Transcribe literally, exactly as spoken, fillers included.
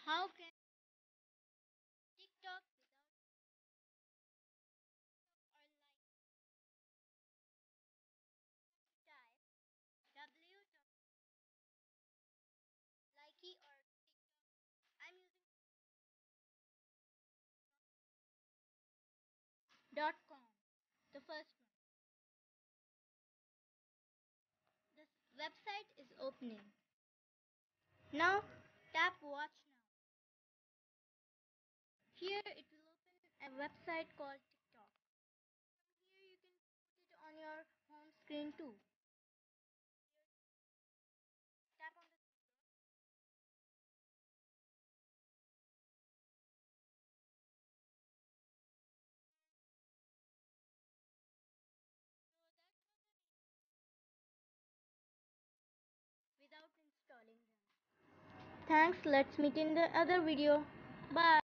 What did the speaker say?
How can TikTok without or like type W likey or TikTok? I'm using dot com. The first one. The website is opening. Now tap watch now. Here it will open a website called TikTok. From here you can put it on your home screen too. Tap on the so that was without installing them. Thanks, let's meet in the other video. Bye.